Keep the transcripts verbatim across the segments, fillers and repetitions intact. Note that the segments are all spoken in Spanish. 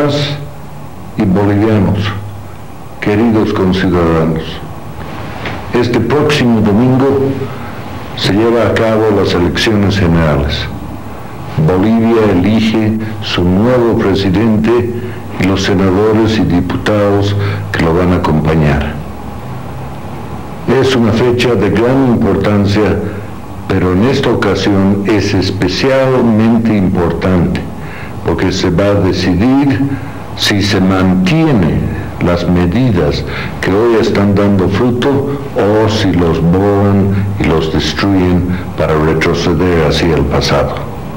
bolivianas y bolivianos, queridos conciudadanos, este próximo domingo se lleva a cabo las elecciones generales. Bolivia elige su nuevo presidente y los senadores y diputados que lo van a acompañar. Es una fecha de gran importancia, pero en esta ocasión es especialmente importante porque se va a decidir si se mantiene las medidas que hoy están dando fruto o si los borran y los destruyen para retroceder hacia el pasado.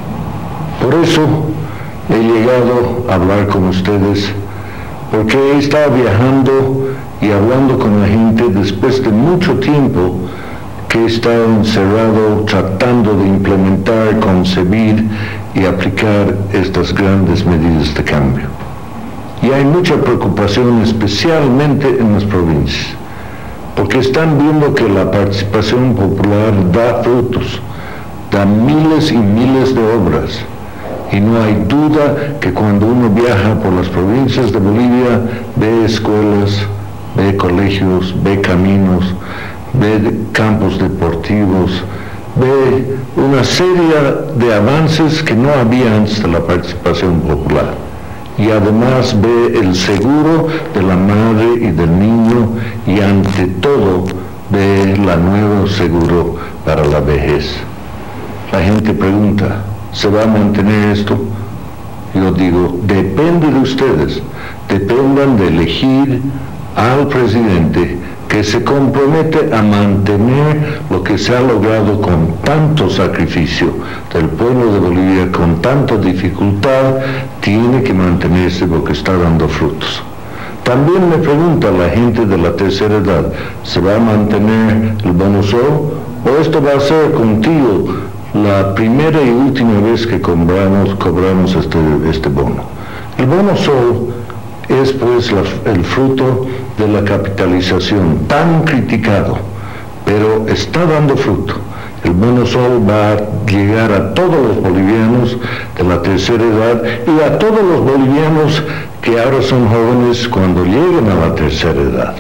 Por eso he llegado a hablar con ustedes, porque he estado viajando y hablando con la gente después de mucho tiempo que he estado encerrado tratando de implementar, concebir y aplicar estas grandes medidas de cambio. Y hay mucha preocupación, especialmente en las provincias, porque están viendo que la participación popular da frutos, da miles y miles de obras. Y no hay duda que cuando uno viaja por las provincias de Bolivia, ve escuelas, ve colegios, ve caminos, ve campos deportivos, ve una serie de avances que no había antes de la participación popular. Y además ve el seguro de la madre y del niño y ante todo ve el nuevo seguro para la vejez. La gente pregunta, ¿se va a mantener esto? Yo digo, depende de ustedes, dependan de elegir al presidente que se compromete a mantener lo que se ha logrado con tanto sacrificio del pueblo de Bolivia, con tanta dificultad, tiene que mantenerse porque está dando frutos. También me pregunta la gente de la tercera edad, ¿se va a mantener el bono sol? ¿O esto va a ser contigo la primera y última vez que cobramos, cobramos este, este bono? El bono sol es pues la, el fruto de la capitalización tan criticado, pero está dando fruto. El bono sol va a llegar a todos los bolivianos de la tercera edad y a todos los bolivianos que ahora son jóvenes cuando lleguen a la tercera edad.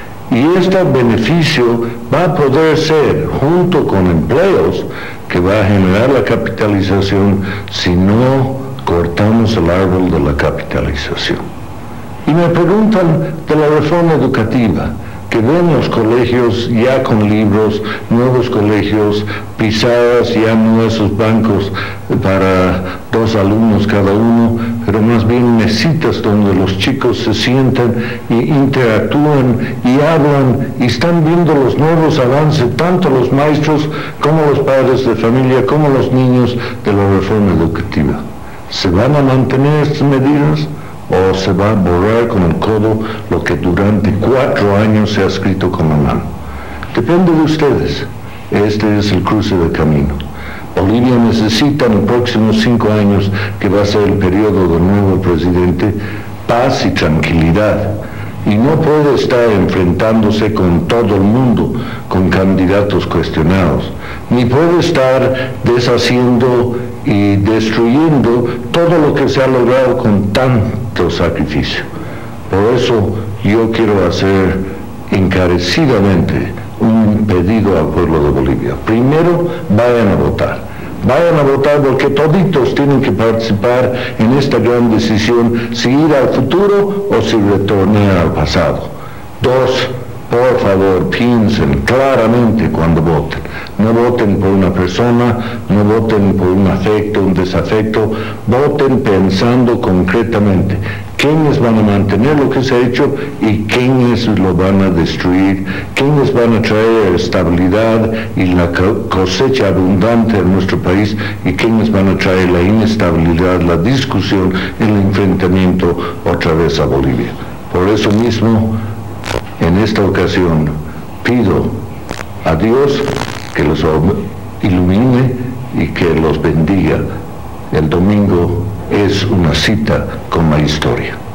Y este beneficio va a poder ser, junto con empleos, que va a generar la capitalización si no cortamos el árbol de la capitalización. Y me preguntan de la reforma educativa, que ven los colegios ya con libros, nuevos colegios, pisadas, ya no esos bancos para dos alumnos cada uno, pero más bien mesitas donde los chicos se sientan e interactúan y hablan y están viendo los nuevos avances, tanto los maestros como los padres de familia, como los niños de la reforma educativa. ¿Se van a mantener estas medidas o se va a borrar con el codo lo que durante cuatro años se ha escrito con la mano? Depende de ustedes. Este es el cruce de camino. Bolivia necesita en los próximos cinco años, que va a ser el periodo del nuevo presidente, paz y tranquilidad. Y no puede estar enfrentándose con todo el mundo, con candidatos cuestionados, ni puede estar deshaciendo y destruyendo todo lo que se ha logrado con tanto sacrificio. Por eso yo quiero hacer encarecidamente un pedido al pueblo de Bolivia. Primero, vayan a votar. Vayan a votar porque toditos tienen que participar en esta gran decisión, si ir al futuro o si retornar al pasado. Dos, por favor, piensen claramente cuando voten. No voten por una persona, no voten por un afecto, un desafecto, voten pensando concretamente quiénes van a mantener lo que se ha hecho y quiénes lo van a destruir, quiénes van a traer estabilidad y la cosecha abundante a nuestro país y quiénes van a traer la inestabilidad, la discusión, el enfrentamiento otra vez a Bolivia. Por eso mismo, en esta ocasión, pido a Dios que los ilumine y que los bendiga. El domingo es una cita con la historia.